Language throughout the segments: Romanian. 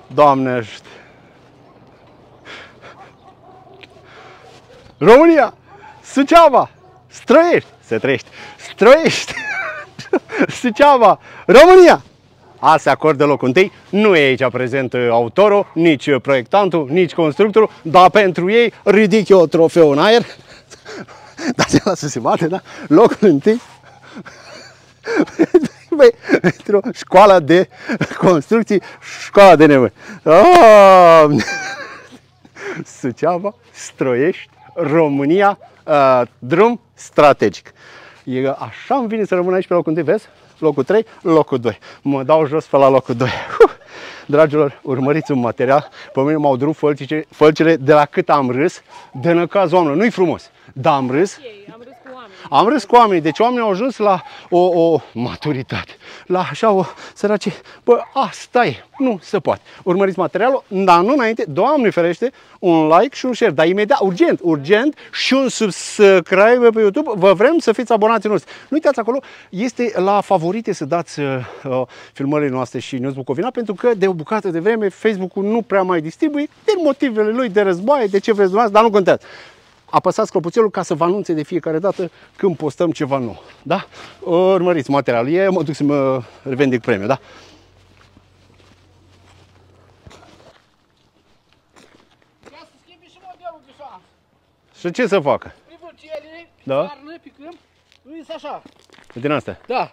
Doamne ajută! România! Suceava! Străiești! Se trăiești! Străiești! Suceava! România! A se acordă locul întâi. Nu e aici prezent autorul, nici proiectantul, nici constructorul, dar pentru ei ridic eu trofeul în aer. Dar se lasă să se bate, da? Locul întâi. Băi, într-o școală de construcții, școala de nevoi. Suceava, Stroiești, România, drum strategic. Așa îmi vine să rămân aici pe locul 1, vezi? Locul 3, locul 2. Mă dau jos pe la locul 2. Dragilor, urmăriți un material. Pe mine m-au durut fălcile de la cât am râs de năcaz oamenilor. Nu-i frumos, dar am râs. Am râs cu oamenii, deci oamenii au ajuns la o maturitate, la așa o săracie. Bă, asta e, nu se poate. Urmăriți materialul, dar nu înainte, Doamne ferește, un like și un share, dar imediat, urgent și un subscribe pe YouTube. Vă vrem să fiți abonații noștri. Nu uitați acolo, este la favorite să dați filmările noastre și News Bucovina, pentru că de o bucată de vreme Facebook-ul nu prea mai distribuie, din motivele lui de războaie, de ce vreți dumneavoastră, dar nu contează. Apăsați clopoțelul ca să vă anunțe de fiecare dată când postăm ceva nou. Da? Urmăriți materialul. Eu mă duc să mă revendic premiul, da? Ia să schimbi și modelul de așa. Și ce să facă? Privârcele, Da? carne pe câmp, îi așa. Din astea? Da.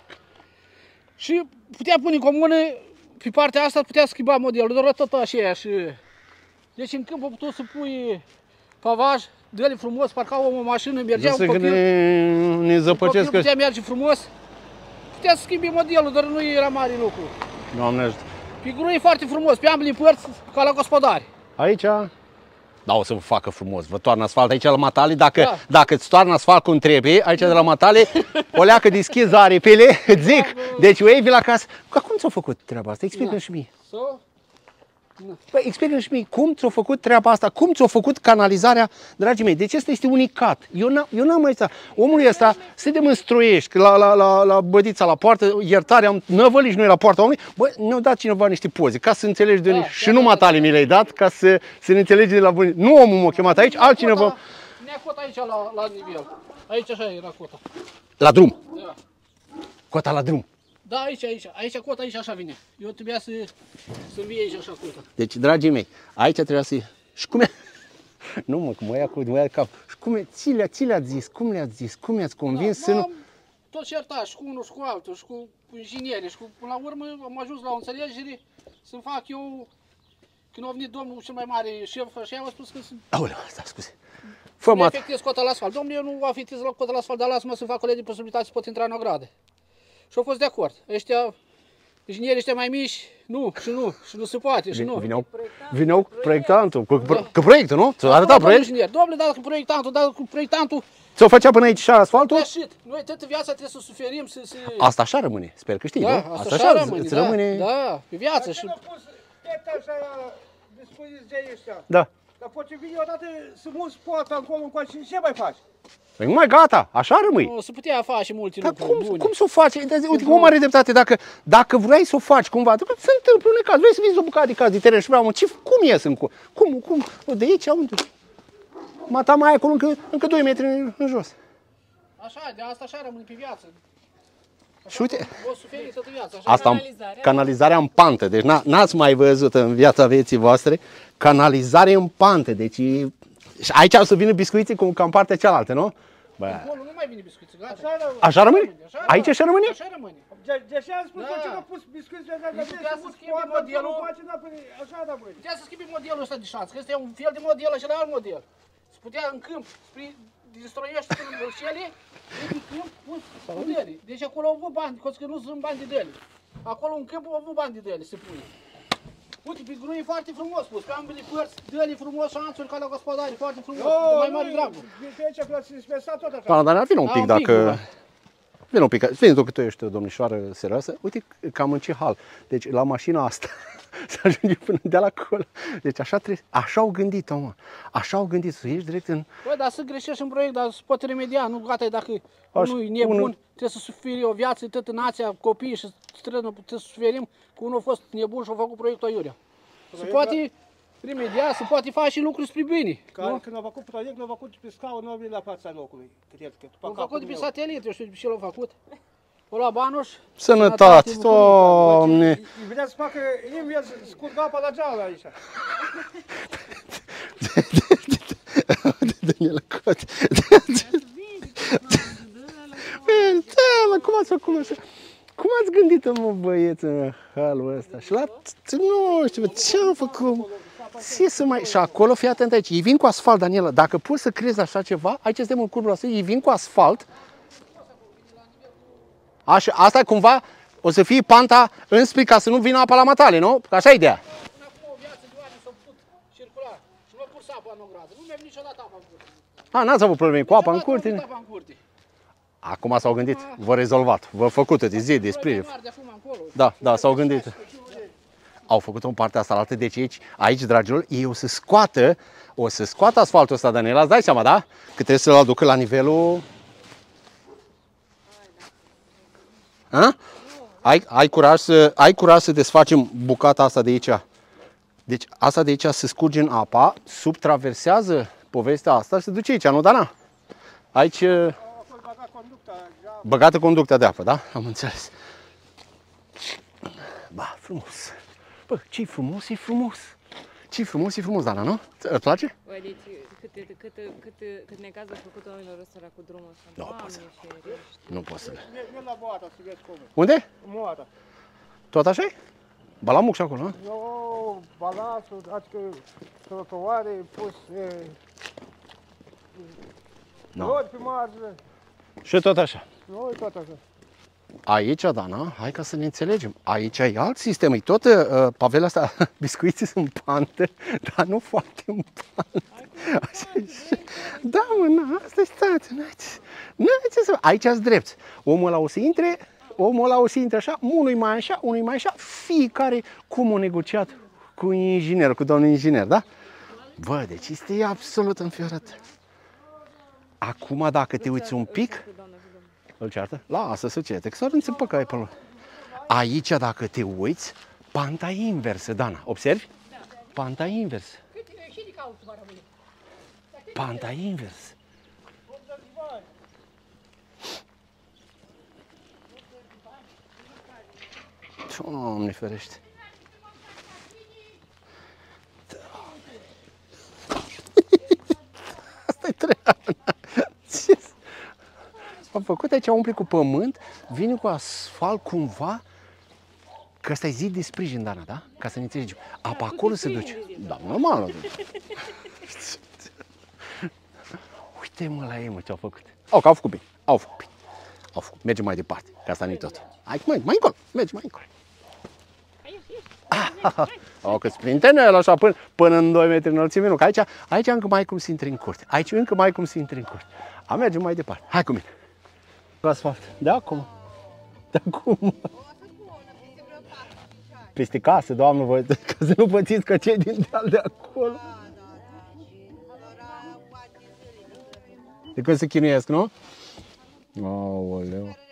Și putea pune în comună, pe partea asta putea schimba modelul, doar tot așa și... Deci în câmp a putut să pui pavaj, dă-le frumos, parca o mașină, mergea un copil. Ne zăpăcesc. Putea merge frumos. Putea să schimbi modelul, dar nu era mare lucru. Doamne ajută. Pe grui e foarte frumos, pe ambele părți, ca la gospodari. Aici? Da, o să vă facă frumos. Vă toarnă asfalt aici la Matale. Da. Dacă îți toarnă asfalt cum trebuie, aici de la Matale, o leacă deschis aripele, îți zic. Deci o iei la casă. Cum ți-au făcut treaba asta? Explică-mi și mie. Păi, explică-mi și mie, cum ți-au făcut treaba asta, cum ți-au făcut canalizarea, dragii mei, deci asta este unicat. Eu n-am mai stat. Omul ăsta, suntem în Stroiești, la Bădița, la poartă, iertare, am năvălit noi la poarta omului, băi, ne-au dat cineva niște poze, ca să înțelegi de unde, și nu Matale mi le-ai dat, ca să ne înțelegi de la bun. Nu omul m-a chemat aici, altcineva. Ne-a cota aici la nivel, aici așa era cota. La drum. Da. Cota la drum. Da, aici cota, aici așa vine. Eu trebuia să vii aici așa cota. Deci, dragii mei, aici trebuia să... Și cum e... Nu mă, cum mă ia cap. Și cum e... Ți le-ați zis? Cum le-ați zis? Cum i-ați convins să nu... Tot certat, și cu unul și cu altul, și cu ingineri, și până la urmă am ajuns la o înțelegere să fac eu... Când a venit domnul cel mai mare șef, și a spus că sunt... Aoleu, stai, scuze. Nu afectez cota la asfalt. Domnule, eu nu afectez la cota la asfalt, dar lasă-mă să fac o lege de posibilitate să pot intra în ogradă. Și au fost de acord. Ăștia, inginerii ăștia mai mici, și nu se poate, și nu. Vineau proiectantul, că proiectul, nu? Ți-a arătat proiect? Domnule, dacă proiectantul... Ți-o făcea până aici și asfaltul? Noi toată viața trebuie să suferim, să... Asta așa rămâne, sper că știi, da, nu? Asta așa rămâne, îți rămâne... Da, pe viață și... Da. Dar poate vine odată să muți poata încolo încoace și ce mai faci? Păi nu mai gata, așa rămâi. Nu, se putea face multe lucruri bune. Cum să o faci? Uite, cum are dreptate, dacă vrei să o faci cumva, se întâmplă un caz, vrei să vinzi o bucată de caz de teren și vreau, cum ies în cum? De aici, unde? Mata mai acolo încă 2 metri în jos. Așa, de asta așa rămâne pe viață. Și uite, o suferi toată viața. asta canalizarea în pantă, deci n-ați mai văzut în viața vieții voastre canalizare în pantă, deci aici o să vină biscuiții ca în partea cealaltă, nu? Acolo nu mai vine biscuiții, gata. Așa rămâne? Aici așa rămâne? Așa rămâne. De ce am spus că ce n-a pus biscuiții ăsta, dar putea să schimbi modelul. Așa, da, băi. Putea să schimbi modelul ăsta de șanță, că ăsta e un fel de model, acela alt model. Se putea în câmp, din Stroiești până în Vârșele, în câmp pus modele. Deci acolo au avut bani, că nu sunt bani de dele. Acolo în câmp au avut bani de dele, se pune. Uite, pe grui e foarte frumos pus, pe ambele părți, dă-le frumos șanțuri ca la gospodari, foarte frumos, de mai mare dragul. De aici vreau să-i spesa tot așa. Da, dar vină un pic dacă... Vină un pic, vezi că tu ești o domnișoară serioasă, uite cam în ce hal. Deci la mașina asta să ajunge până de la acolo. Deci așa trebuie, așa au gândit-o, mă. Așa au gândit, să ieși direct în... Băi, dar să greșești în proiect, dar se poate remedia, nu gata, dacă unul e nebun, trebuie să suferi o viață, toată nația, copiii și străină, trebuie să suferim, că unul a fost nebun și a făcut proiectul aiurea. Se poate remedia, se poate face și lucruri spre bine. Când au făcut proiect, l-au făcut pe scaun, nu au venit la fața locului. L-au făcut de pe satelit, eu știu ce l-au făcut. O la Banuș. Sănătate, Doamne! Îi venea să facă invers, scurg apa la geală aici. Dă-ne la cot. Cum ați făcut așa? Cum ați gândit, mă, băieți, în halul ăsta? Și la, nu știu, ce am făcut? Ce să mai... Și acolo, fii atent aici, ei vin cu asfalt, Daniela, dacă poți să crezi așa ceva, aici suntem în curbul ăsta, ei vin cu asfalt. Așa, asta e cumva, o să fie panta înspre ca să nu vină apa la matale, nu? Așa e ideea. Acum o viață de oameni s-a putut circula și nu a pus apa în ogradă. Nu mi-a venit niciodată apa în curte. A, n-ați avut probleme cu apa în curte? Niciodată am avut apa în curte. Acum s-au gândit, v-au rezolvat, v-au făcut-o de zi, de sprijin. Da, s-au gândit. Au făcut-o în partea asta altă, deci aici, dragilor, ei o să scoată asfaltul ăsta, Daniela, îți dai seama, da? Că trebuie să-l aducă la nivelul... A? Ai curaj să desfacem bucata asta de aici. Deci asta de aici se scurge în apa, subtraversează povestea asta și se duce aici, nu, Dana? Aici... Băgată conducta de apă, da? Am înțeles. Ba, frumos. Bă, ce-i frumos, e frumos. Ce-i frumos, e frumos, Dana, nu? Îți place? Băi, deci cât necaz a făcut oamenilor ăsta cu drumul ăsta. Nu pot să. Nu pot să. Merg la Moata să vezi cum e. Unde? Moata. Tot așa e? Balamuc și acolo, nu? Nu, balasul, adică trotuare, pus rodi pe margină. Și tot așa. Nu, e tot așa. Aici, Dana, hai ca să ne înțelegem. Aici e alt sistem. E tot pavele astea, biscuiții sunt pantă, dar nu foarte în pantă. Da, mă, na, asta e stați. N-ai ce să... Aici ați drept. Omul ăla o să intre, așa, unul mai așa, unul mai așa, fiecare cum a negociat cu inginerul, cu domnul inginer, da? Bă, deci este absolut înfiorat. Acum, dacă te uiți un pic... Îl ceartă? Lasă-să cete, că s-ar înțepă că ai pe lor. Aici, dacă te uiți, panta e inversă, Dana. Observi? Panta e inversă. Panta e inversă. Doamne ferește. Asta e treaba. Am făcut aici, umpli cu pământ, vine cu asfalt cumva, că ăsta e zid de sprijin, Dana, da? Ca să ne înțelegem. Apa acolo se duce. Da, normal. Uite, mă, la ei, mă, ce-au făcut. Că au făcut bine, au făcut bine. Au făcut. Mergem mai departe, că asta nu-i tot. Hai, mai încolo, mergi mai încolo. Că sprintene el așa până în 2 metri înălțime, nu, că aici încă mai cum să intri în curte. Aici încă mai cum să intri în curte. Mergem mai departe. Hai cu mine. Asfalt. De acum. De acum. Peste casă, Doamne, voi, ca să nu pățiți că cei din deal de acolo. De când se chinuiesc, nu? Aoleu.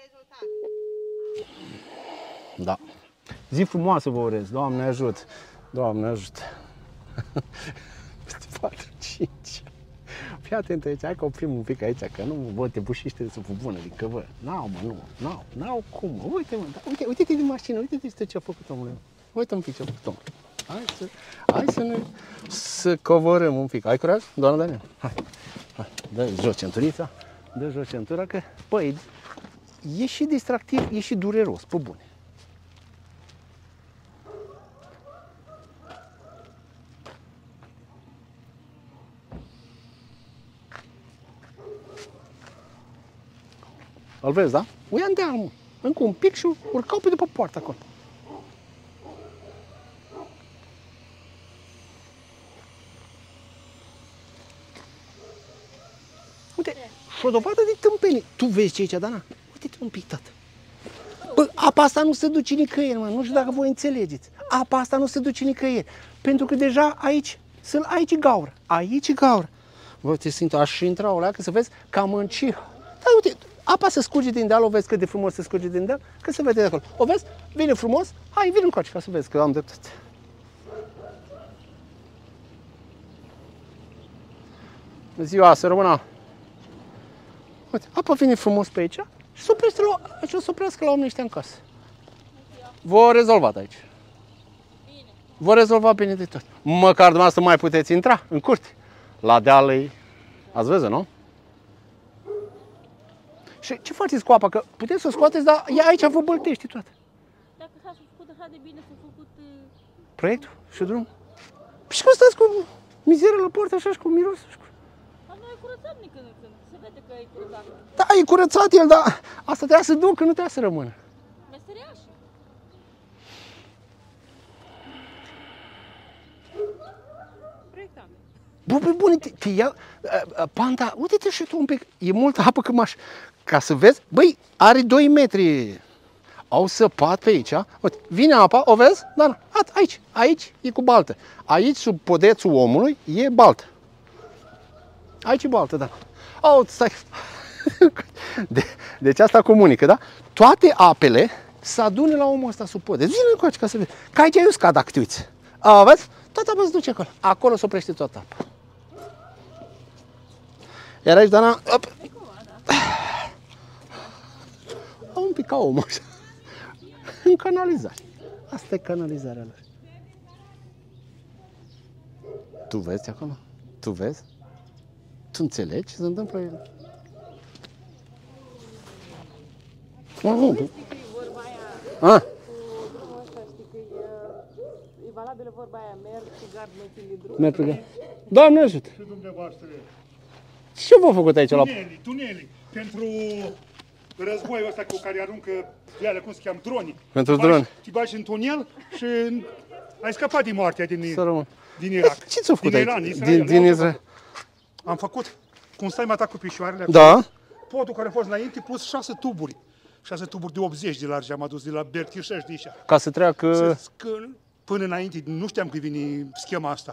Da. Zi frumoasă vă urez. Doamne ajută. Doamne ajută. Peste 4-5. Fii atent aici, hai că oprim un pic aici, că nu vă te bușiște de supă bună, adică vă, n-au cum, mă, uite-mă, uite-te din mașină, uite-te ce a făcut omul. Uite un pic ce a făcut omul. Hai să ne covorăm un pic. Ai curaj, doamna Daniela? Hai, dă jos centurița, dă jos centura, că, băi, e și distractiv, e și dureros, pe bune. Îl vezi, da? O ia în deal, mă. Încă un pic și urcau pe după poartă acolo. Uite, și o dovadă de tâmpenie. Tu vezi ce e aici, Dana? Uite-te un pic, tată. Bă, apa asta nu se duce nicăieri, mă. Nu știu dacă voi înțelegeți. Apa asta nu se duce nicăieri. Pentru că deja aici e gaură. Aici e gaură. Bă, te simt, aș intra o leacă să vezi cam în ce... Da, uite, apa se scurge din deal, o vezi cât de frumos se scurge din deal, că se vede de acolo. O vezi? Vine frumos? Hai, vine încoace ca să vezi că am dreptate. Ziua, să rămână. Uite, apa vine frumos pe aici și se oprește o să oprească la oamenii ăștia în casă. V-o rezolvat aici. Vă rezolva bine de tot. Măcar dumneavoastră mai puteți intra în curte. La deal ați văzut, nu? Și ce faceți cu apa? Că puteți să o scoateți, dar ea aici vă băltește toată. Dacă s-a făcut așa de bine, s-a făcut... Proiectul și drumul. Păi și cum stați cu mizeria la poartă așa și cu mirosul? Dar noi curățăm când în când. Se vede că e curățat. Da, e curățat el, dar asta trebuia să ducă, nu trebuia să rămână. Meseriaș. Proiectame. Bă, pe bune, te ia, Panda, uite-te și tu un pic, e multă apă ca să vezi, băi, are 2 metri, au săpat pe aici, uite, vine apa, o vezi? Da, aici e cu baltă, aici sub podețul omului e baltă, aici e baltă, da. Au, stai, deci asta comunică, da? Toate apele se adună la omul ăsta sub podeț, vine încoace ca să vezi, că aici e uscat dacă te uiți, vezi? Toată apa se duce acolo, acolo se oprește toată apa. Iar aici, Dana, un pic ca omul așa. În canalizare. Asta e canalizarea lor. Tu vezi acolo? Tu vezi? Tu înțelegi ce se întâmplă? Știi că e vorba aia Ah, cu drumul ăsta, știi că e valabilă vorba aia, merg cu gard, nu țin de drum. merg pe gard. Doamne ajută! Și dumneavoastră. Ce v-a făcut aici la... Tunelii. Pentru războiul ăsta cu care aruncă ele, cum se cheamă, dronii. Pentru droni. Te bagi în tunel și ai scăpat din moartea Să rămân. din Irak. Ce ți-a făcut din aici? Iran, Israel. Din Israel. Am făcut, cum stai mă cu picioarele, Da. podul care a fost înainte plus 6 tuburi. 6 tuburi de 80 de largi am adus de la Bertișeș de aici. Ca să treacă... Până înainte, nu știam că vine schema asta.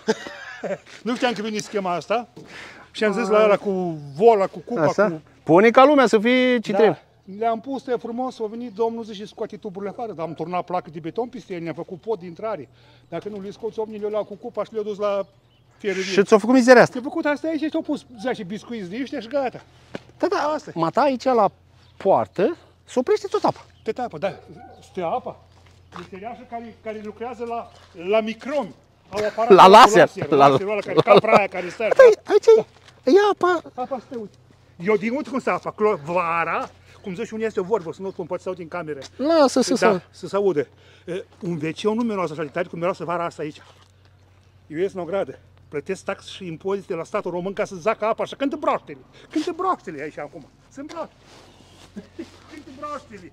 Nu știam că vine schema asta. Și am zis la ăla cu vola, cu cupa, Așa? cu... Pune ca lumea să fie ce trebuie. Le-am pus de frumos, a venit domnul zice, scoate tuburile afară, dar am turnat placă de beton peste el, ne-am făcut pod de intrare. Dacă nu le scoți, omnii le-au luat cu cupa și le-au dus la ferărie. Și ți-a făcut mizeria asta. Le-au făcut asta aici și au pus 10 biscuiți de ăștia și gata. Da, Asta e. mata aici la poartă, se oprește tot apa. Pe apă, da. Stă apa. Meseriașul care lucrează la micromi. Au aparat La laser. Laserul ăla care, capra aia care stă. Da, aici e apa. Apa stă, uite. Eu din uite cum stă apa. Vara, cum zice unii este o vorbă, să nu spun, poate să aud din camere. Lasă să să se audă. Un wc nu miroase așa de tare cum miroase vara asta aici. Eu ies în ogradă. Plătesc taxe și impozite la statul român ca să zacă apa așa. Cântă broaștele. Cântă broaștele aici acum. Sunt broaște. Cântă broaștele.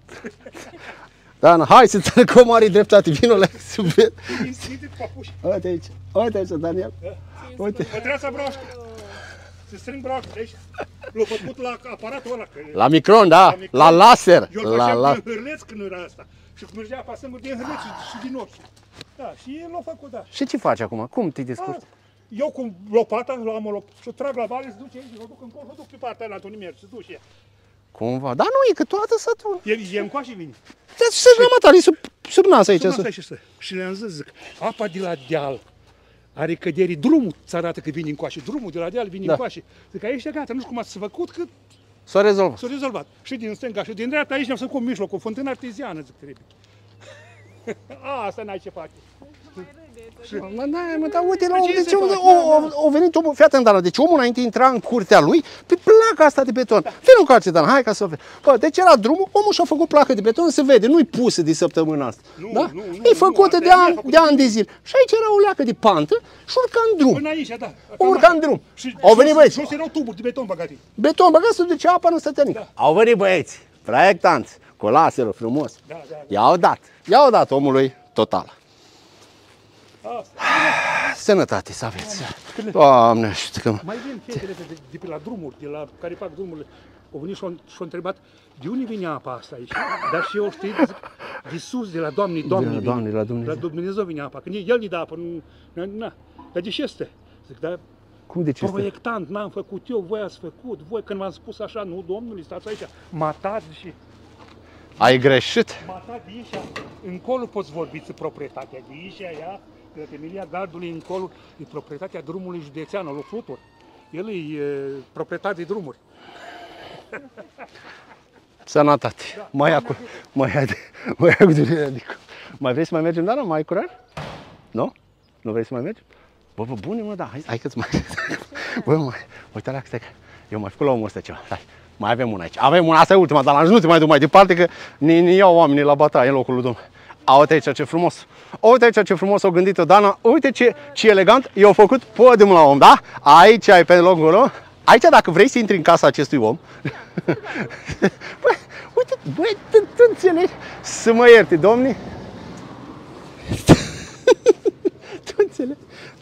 Dan, hai să ți că o are dreptate, vino la subiect. Uite aici, Daniel. Uite. Pătreața broaște. Se strâng broaștele aici. L-au făcut la aparatul ăla. La micron, da, la laser. Eu îl făceam din hârleț când era asta. Și cum mergea apa singur din hârleț și din ochi. Da, și el l-a făcut, da. Și ce faci acum? Cum te descurci? Eu cu lopata, am o lopată și o trag la vale, se duce aici, o duc încolo, o duc pe partea aia la Antonimer, se duce ea. Cumva, dar nu e că toată satul. E încoace vine. Deci să rămătare sub nas aici. Și le-am zis, zic, apa de la deal are căderi, drumul îți arată că vine încoace, drumul de la deal vine încoace. Zic, aici e gata, nu știu cum ați făcut, că s-a rezolvat. S-a rezolvat. Și din stânga și din dreapta, aici ne-am făcut mijlocul, o fântână arteziană, zic, trebuie. Asta n-ai ce face. Dar uite la om, deci o venit omul, fii atent, Dana, deci omul înainte intra în curtea lui pe placa asta de beton. Vino încoace, Dana, hai ca să o vezi. Bă, deci era drumul, omul și-a făcut placă de beton, se vede, nu-i pusă de săptămâna asta. Da? E făcută de ani de zile. Și aici era o leacă de pantă și urca în drum. Până aici, da. Urca în drum. Au venit băieți. Jos erau tuburi de beton băgate. Beton băgat, se duce apa, nu stătea nici. Au venit băieți, proiectanți, cu laserul frumos. I-au dat omului total. Sănătate să aveți. Doamne ajută că... Mai vin fetele de pe la drumuri, de la care fac drumurile. Au venit și au întrebat de unde vine apa asta aici. Dar și eu știu, de sus, de la Doamne, la Dumnezeu vine apa. Când el îi dă apă, nu. Dar de ce este? Zic, dar cum de ce este? Proiectant, n-am făcut eu, voi ați făcut. Voi când v-am spus așa, nu, domnule, stați aici, matați și... Ai greșit? Matați de aici, încolo poți vorbi de proprietatea de aici, ea, de temelia gardului încolo, e proprietatea drumului județean, al Flutur. El e proprietar de drumuri. Sănătate. Mai ia cu durerea de cap. Mai vrei să mai mergem, Dana? Mai curat? Nu? Nu vrei să mai mergem? Bă, bune, mă, da, hai că-ți mai... Bă, mai, uite alea, stai că eu mai făcut la omul ăsta ceva. Stai, mai avem una aici. Avem una, asta e ultima, dar nu te mai duc mai departe, că ne iau oamenii la bătaie în locul lui Domnul. Uite aici ce frumos. Uite aici ce frumos au gândit-o Dana. Uite ce elegant i-au făcut podium la om, da? Aici ai pe locul ăla. Aici, dacă vrei să intri în casa acestui om, bă, uite, băi, tu înțelegi? Să mă ierte, domni. Tu înțelegi?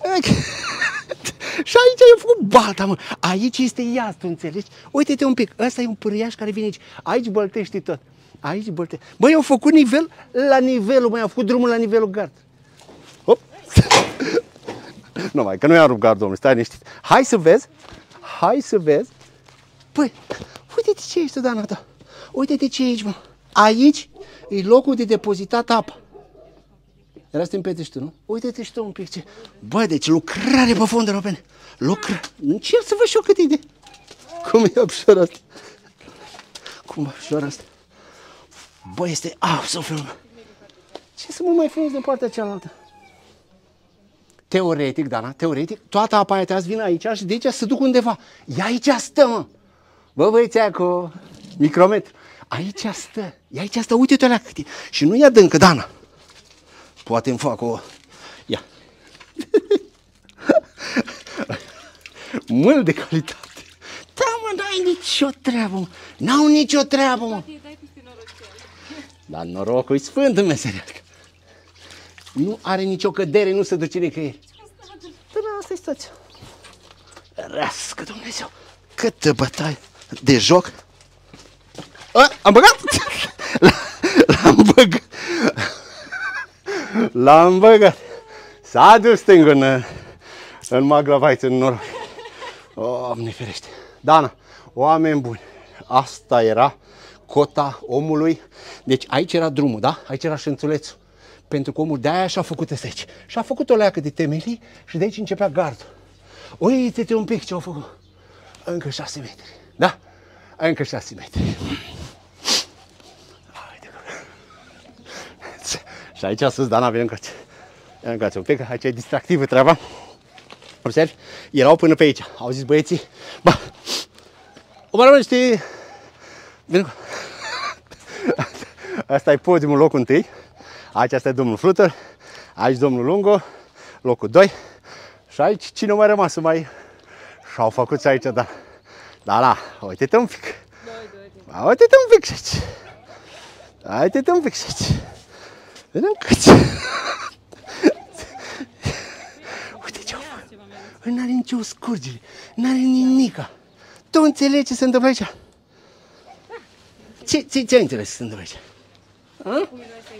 Și aici ai făcut balta, mă. Aici este iaz, tu înțelegi? Uite-te un pic, ăsta e un pârâiaș care vine aici. Aici băltești tot. Aici băltești. Băi, au făcut nivel la nivelul, băi, au făcut drumul la nivelul gard. Hop. Nu mai, că nu i-am rupt gard, domnule, stai liniștit. Hai să vezi. Hai să vezi. Păi, uite-te ce ești, Dana ta. Uite-te ce e aici, mă. Aici e locul de depozitat apă. Era să te împete și tu, nu? Uite-te și tu un pic ce... Bă, deci lucrare pe fonduri europene. Lucrare. Încerc să văd și eu cât e de... Cum e obșoara asta? Cum e obșoara asta? Bă, este absolut... Ce să mă mai frumos de partea cealaltă? Teoretic, Dana, teoretic, toată apa aia te-ați vine aici și de aici să duc undeva. E aici stă, mă. Bă, băieți aia cu micrometru. Aici stă. E aici stă, uite-te alea cât e. Și nu e adâncă, Dana. Poate îmi fac o... Ia. Mâl de calitate. Da, mă, n-ai nicio treabă, mă. N-au nicio treabă, mă. Dar norocul e sfânt în meseria. Nu are nicio cădere, nu se duce nicăieri. Dar asta e situația. Răscă Dumnezeu. Câtă bătaie de joc. Am băgat? L-am băgat. L-am băgat. S-a dus stângul în maglavaiță, în noroc. Doamne ferește. Dana, oameni buni, asta era cota omului. Deci aici era drumul, da? Aici era șanțulețul. Pentru că omul de-aia și-a făcut asta aici. Și-a făcut o leacă de temelii și de aici începea gardul. Uite-te un pic ce-au făcut. Încă 6 metri. Da? Încă 6 metri. Și aici sus, Dana, vine încoace. Ia încoace un pic, aici e distractivă treaba. Observi? Erau până pe aici. Au zis băieții, bă, o mă rămâne, știi? Vine. Asta e podiumul, locul 1. Aici este domnul Flutter, aici domnul Lungo, locul 2. Și aici cine mai rămas să mai... Și-au făcut și aici, da. Da, uite-te un pic. Uite-te un pic și aici. Uite-te un pic și aici. Vedem câți. Uite ce-au făcut. N-are nicio scurgere, n-are nimica. Tu înțelegi ce se întâmplă aici? Ce ai înțeles ce se întâmplă aici? A?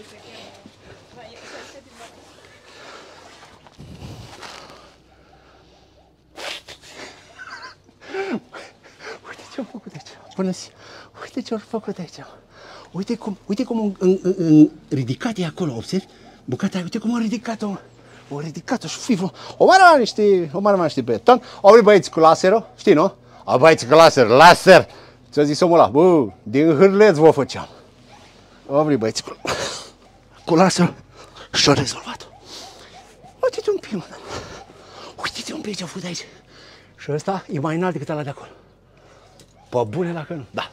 Uite ce-au făcut aici. Până și... Uite ce-au făcut aici. Uite cum ridicat e acolo, observi? Bucata aia, uite cum a ridicat-o. O ridicat-o și fiflu. O mai rămâne niște beton. Au venit băieți cu laserul, știi, nu? Au băieți cu laser. Ți-a zis omul ăla, bă, din hârleț vă făceam. Au venit băieți cu laserul și-au rezolvat-o. Uite-te un pic, mă. Uite-te un pic ce-au făcut aici. Și ăsta e mai înalt decât ăla de acolo. Pe bune la că nu, da.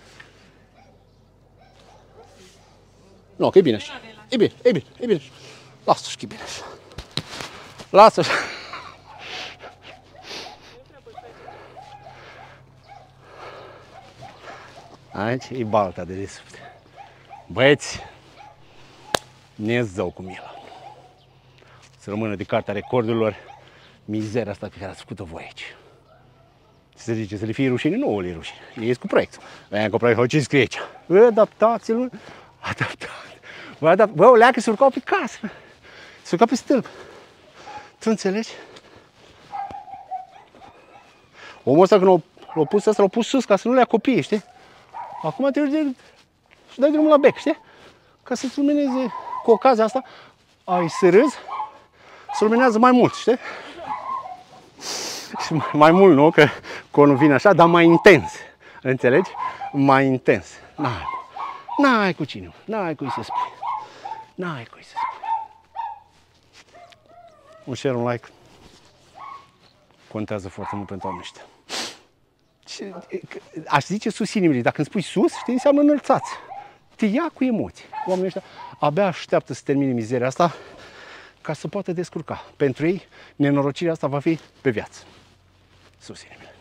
Nu, că e bine așa. E bine. Lasă-și că e bine așa. Lasă-și. Aici e balta de desubt. Băieți, ne-ți zău cu mila. Să rămână de cartea recordurilor mizeria asta pe care ați făcut-o voi aici. Se zice să le fie rușine? Nu le rușine. Ei cu proiectul. Aia cu proiectul, ce scrie aici? Adaptați-l, adaptați. Bă, o leacă se urcau pe casă. Se urcau pe stâlp. Tu înțelegi? Omul ăsta când l-a pus asta, l-a pus sus ca să nu le ia copiii, știi? Acum trebuie să dai drumul la bec, știi? Ca să-ți lumineze cu ocazia asta, ai să râzi, să luminează mai mult, știi? Și mai mult nu, că conul vine așa, dar mai intens. Înțelegi? Mai intens. N-ai cu cine, n-ai cui să spui. N-ai cui să spui. Un share, un like contează foarte mult pentru oamenii ăștia. Și aș zice susține-mi. Dacă îmi spui sus, știi, înseamnă înălțați. Te ia cu emoții. Oamenii ăștia abia așteaptă să termine mizeria asta ca să poată descurca. Pentru ei, nenorocirea asta va fi pe viață. Susține-mi.